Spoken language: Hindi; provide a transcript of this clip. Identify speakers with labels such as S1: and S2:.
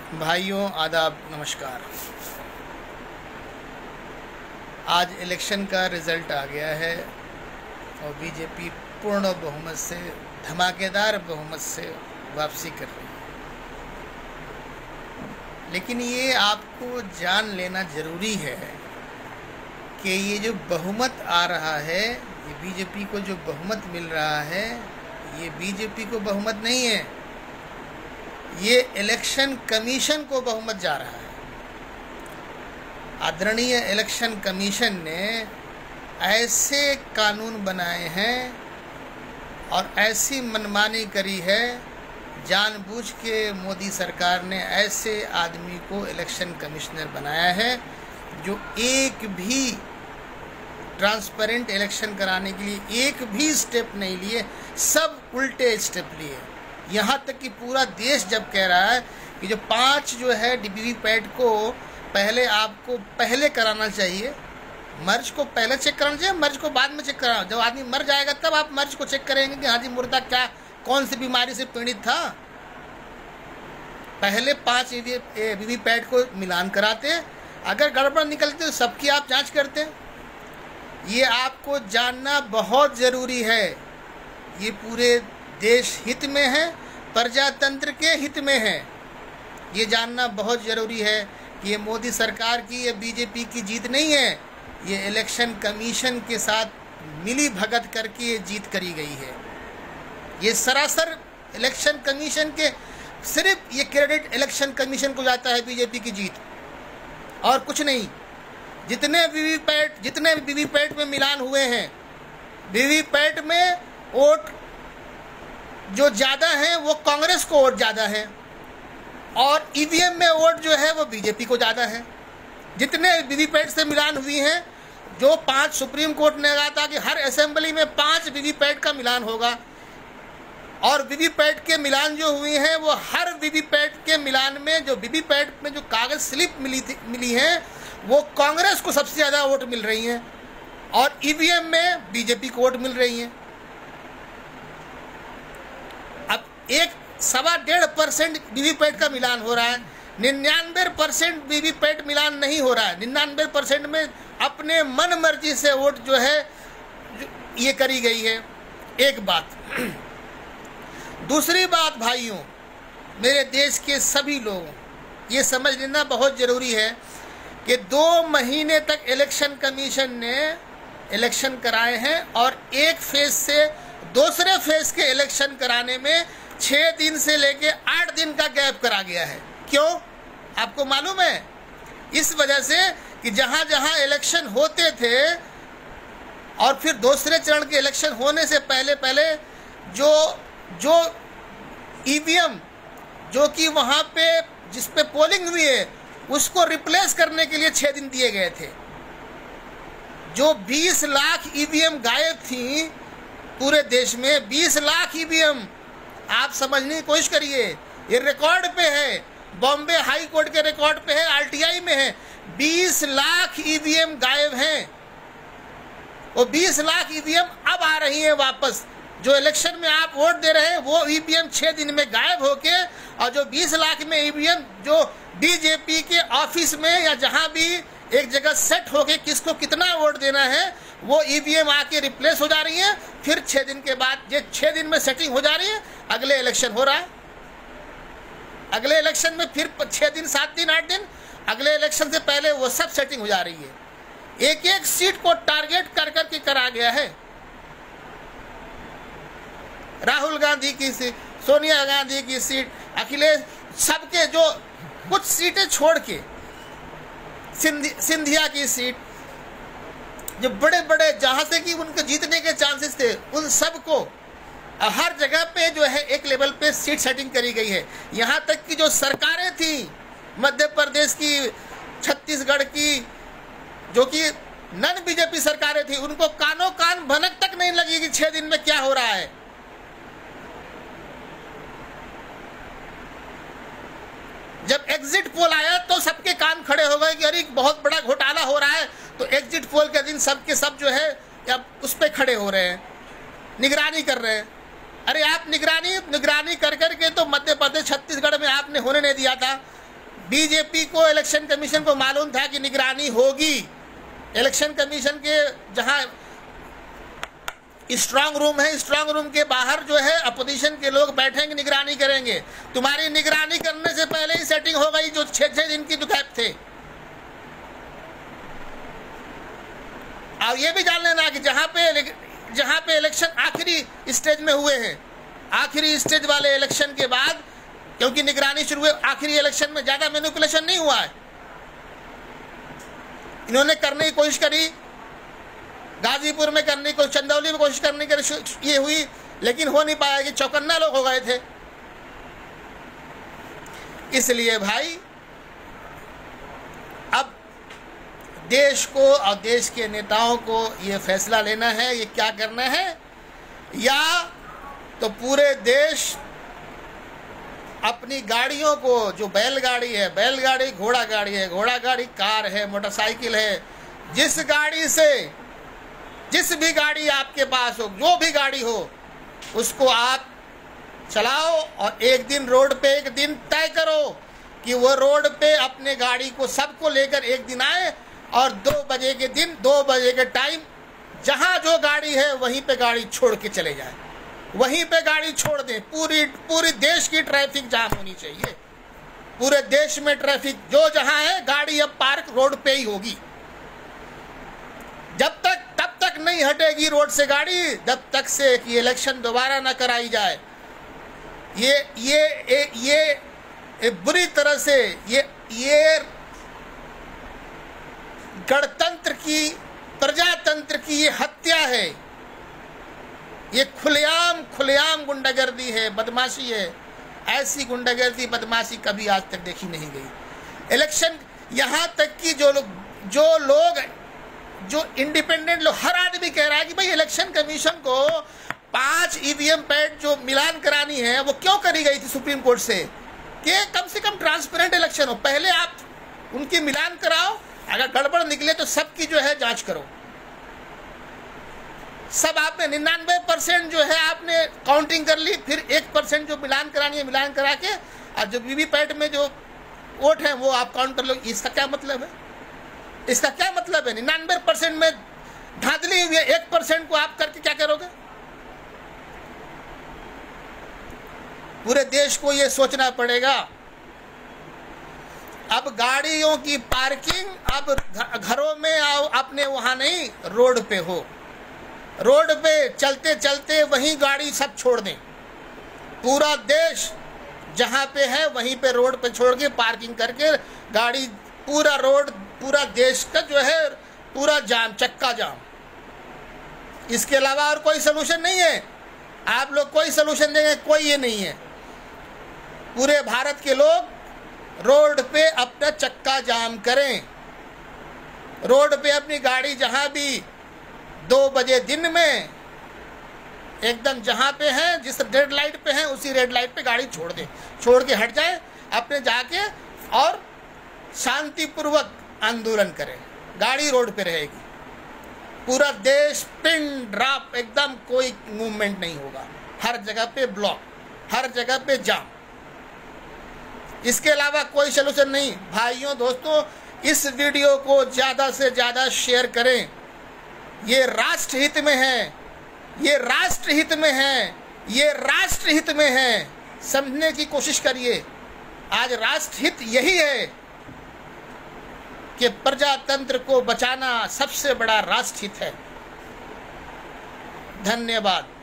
S1: भाइयों आदाब नमस्कार। आज इलेक्शन का रिज़ल्ट आ गया है और बीजेपी पूर्ण बहुमत से, धमाकेदार बहुमत से वापसी कर रही है। लेकिन ये आपको जान लेना ज़रूरी है कि ये जो बहुमत आ रहा है, ये बीजेपी को जो बहुमत मिल रहा है, ये बीजेपी को बहुमत नहीं है, ये इलेक्शन कमीशन को बहुमत जा रहा है। आदरणीय इलेक्शन कमीशन ने ऐसे कानून बनाए हैं और ऐसी मनमानी करी है, जानबूझ के मोदी सरकार ने ऐसे आदमी को इलेक्शन कमिश्नर बनाया है जो एक भी ट्रांसपेरेंट इलेक्शन कराने के लिए एक भी स्टेप नहीं लिए, सब उल्टे स्टेप लिए। यहाँ तक कि पूरा देश जब कह रहा है कि जो 5 जो है वीवीपैट को पहले आपको पहले कराना चाहिए, मर्ज को पहले चेक कराना चाहिए, मर्ज को बाद में चेक कराना। जब आदमी मर जाएगा तब आप मर्ज को चेक करेंगे कि हाँ जी मुर्दा क्या कौन सी बीमारी से पीड़ित था। पहले 5 वीवीपैट को मिलान कराते, अगर गड़बड़ निकलते तो सबकी आप जांच करते। ये आपको जानना बहुत ज़रूरी है। ये पूरे देश हित में है, प्रजातंत्र के हित में है। ये जानना बहुत ज़रूरी है कि ये मोदी सरकार की, ये बीजेपी की जीत नहीं है, ये इलेक्शन कमीशन के साथ मिली भगत करके ये जीत करी गई है। ये सरासर इलेक्शन कमीशन के, सिर्फ ये क्रेडिट इलेक्शन कमीशन को जाता है बीजेपी की जीत, और कुछ नहीं। जितने वीवीपैट में मिलान हुए हैं, वीवीपैट में वोट जो ज़्यादा है वो कांग्रेस को वोट ज़्यादा है, और ईवीएम में वोट जो है वो बीजेपी को ज़्यादा है। जितने वीवीपैट से मिलान हुई हैं, जो 5 सुप्रीम कोर्ट ने कहा था कि हर असेंबली में 5 वीवीपैट का मिलान होगा, और वीवीपैट के मिलान जो हुए हैं वो हर वीवीपैट के मिलान में जो वीवीपैट में जो कागज़ स्लिप मिली है वो कांग्रेस को सबसे ज़्यादा वोट मिल रही हैं, और ईवीएम में बीजेपी को वोट मिल रही हैं। अब 1.25% वीवीपैट का मिलान हो रहा है, 99% वीवीपैट मिलान नहीं हो रहा है। 99% में अपने मन मर्जी से वोट जो है ये करी गई है। एक बात। दूसरी बात भाइयों, मेरे देश के सभी लोगों, ये समझ लेना बहुत ज़रूरी है कि 2 महीने तक इलेक्शन कमीशन ने इलेक्शन कराए हैं, और एक फेज से दूसरे फेज के इलेक्शन कराने में 6 दिन से लेके 8 दिन का गैप करा गया है। क्यों? आपको मालूम है? इस वजह से कि जहां जहां इलेक्शन होते थे और फिर दूसरे चरण के इलेक्शन होने से पहले जो ईवीएम जो कि वहां पे जिस पे पोलिंग हुई है उसको रिप्लेस करने के लिए 6 दिन दिए गए थे। जो 20 लाख ईवीएम गायब थी पूरे देश में, 20 लाख ईवीएम, आप समझने की कोशिश करिए, ये रिकॉर्ड पे है, बॉम्बे हाई कोर्ट के रिकॉर्ड पे है, आरटीआई में है। 20 लाख ईवीएम गायब हैं। वो 20 लाख ईवीएम अब आ रही है वापस। जो इलेक्शन में आप वोट दे रहे हैं वो ईवीएम 6 दिन में गायब होके, और जो 20 लाख में ईवीएम जो बीजेपी के ऑफिस में या जहां भी एक जगह सेट होके किसको कितना वोट देना है, वो ईवीएम आके रिप्लेस हो जा रही है। फिर 6 दिन के बाद, ये 6 दिन में सेटिंग हो जा रही है, अगले इलेक्शन हो रहा है। अगले इलेक्शन में फिर 6 दिन, 7 दिन, 8 दिन, अगले इलेक्शन से पहले वो सब सेटिंग हो जा रही है। एक सीट को टारगेट कर करके करा गया है। राहुल गांधी की सीट, सोनिया गांधी की सीट, अखिलेश, सबके जो कुछ सीटें छोड़ के, सिंधिया की सीट, जो बड़े बड़े जहां से कि उनके जीतने के चांसेस थे, उन सबको हर जगह पे जो है एक लेवल पे सीट सेटिंग करी गई है। यहाँ तक कि जो सरकारें थी, मध्य प्रदेश की, छत्तीसगढ़ की, जो कि नन बीजेपी सरकारें थी, उनको कानों कान भनक तक नहीं लगी कि 6 दिन में क्या हो रहा है। जब एग्जिट पोल आया तो सबके कान खड़े हो गए कि अरे बहुत बड़ा घोटाला हो रहा है। तो एग्जिट पोल के दिन सबके सब जो है या उस पर खड़े हो रहे हैं, निगरानी कर रहे हैं। अरे आप निगरानी कर करके तो मध्य प्रदेश, छत्तीसगढ़ में आपने होने नहीं दिया था। बीजेपी को, इलेक्शन कमीशन को मालूम था कि निगरानी होगी। इलेक्शन कमीशन के जहां स्ट्रांग रूम है, स्ट्रांग रूम के बाहर जो है अपोजिशन के लोग बैठेंगे, निगरानी करेंगे। तुम्हारी निगरानी करने से पहले ही सेटिंग हो गई जो 6 दिन की जो गैप थे। और ये भी जान लेना कि जहां पे इलेक्शन आखिरी स्टेज में हुए हैं, आखिरी स्टेज वाले इलेक्शन के बाद, क्योंकि निगरानी शुरू हुई, आखिरी इलेक्शन में ज्यादा मैनिपुलेशन नहीं हुआ है। इन्होंने करने की कोशिश करी, गाजीपुर में करने की, चंदौली में कोशिश करने की ये हुई, लेकिन हो नहीं पाया कि चौकन्ना लोग हो गए थे। इसलिए भाई अब देश को और देश के नेताओं को ये फैसला लेना है, ये क्या करना है। या तो पूरे देश अपनी गाड़ियों को, जो बैलगाड़ी है बैलगाड़ी, घोड़ा गाड़ी है घोड़ा गाड़ी, कार है, मोटरसाइकिल है, जिस गाड़ी से, जिस भी गाड़ी आपके पास हो, जो भी गाड़ी हो, उसको आप चलाओ और एक दिन रोड पे, एक दिन तय करो कि वो रोड पे अपने गाड़ी को सबको लेकर एक दिन आए और 2 बजे के दिन, 2 बजे के टाइम जहां जो गाड़ी है वहीं पे गाड़ी छोड़ के चले जाए, वहीं पे गाड़ी छोड़ दें। पूरी देश की ट्रैफिक जाम होनी चाहिए। पूरे देश में ट्रैफिक जो जहां है, गाड़ी अब पार्क रोड पे ही होगी। तब तक नहीं हटेगी रोड से गाड़ी, जब तक से कि इलेक्शन दोबारा ना कराई जाए। ये बुरी तरह से ये गणतंत्र की, प्रजातंत्र की ये हत्या है। ये खुलेआम गुंडागर्दी है, बदमाशी है। ऐसी गुंडागर्दी, बदमाशी कभी आज तक देखी नहीं गई। इलेक्शन, यहाँ तक कि जो इंडिपेंडेंट लोग, हर आदमी कह रहा है कि भाई इलेक्शन कमीशन को 5 ईवीएम पैड जो मिलान करानी है वो क्यों करी गई थी सुप्रीम कोर्ट से, कि कम से कम ट्रांसपेरेंट इलेक्शन हो। पहले आप उनकी मिलान कराओ, अगर गड़बड़ निकले तो सबकी जो है जांच करो। सब आपने 99% जो है आपने काउंटिंग कर ली, फिर 1% जो मिलान करानी है मिलान करा के, और जो वीवीपैट में जो वोट है वो आप काउंट कर लो। इसका क्या मतलब है? इसका क्या मतलब है? 99% में धांधली हुई है, 1% को आप करके क्या करोगे? पूरे देश को ये सोचना पड़ेगा। अब गाड़ियों की पार्किंग अब घरों में आओ, अपने वहां नहीं, रोड पे हो। रोड पे चलते चलते वहीं गाड़ी सब छोड़ दें। पूरा देश जहां पे है वहीं पे रोड पे छोड़ के पार्किंग करके गाड़ी, पूरा रोड, पूरा देश का जो है पूरा जाम, चक्का जाम। इसके अलावा और कोई सलूशन नहीं है। आप लोग कोई सलूशन देंगे, कोई ये नहीं है। पूरे भारत के लोग रोड पे अपना चक्का जाम करें। रोड पे अपनी गाड़ी जहां भी 2 बजे दिन में एकदम जहां पे है, जिस रेड लाइट पे है उसी रेड लाइट पे गाड़ी छोड़ दें, छोड़ के हट जाए, अपने जाके और शांतिपूर्वक आंदोलन करें। गाड़ी रोड पे रहेगी। पूरा देश पिन ड्रॉप, एकदम कोई मूवमेंट नहीं होगा। हर जगह पे ब्लॉक, हर जगह पे जाम। इसके अलावा कोई सलूशन नहीं। भाइयों दोस्तों, इस वीडियो को ज्यादा से ज्यादा शेयर करें। ये राष्ट्रहित में है, ये राष्ट्रहित में है, ये राष्ट्रहित में है। समझने की कोशिश करिए। आज राष्ट्रहित यही है कि प्रजातंत्र को बचाना सबसे बड़ा राष्ट्रहित है। धन्यवाद।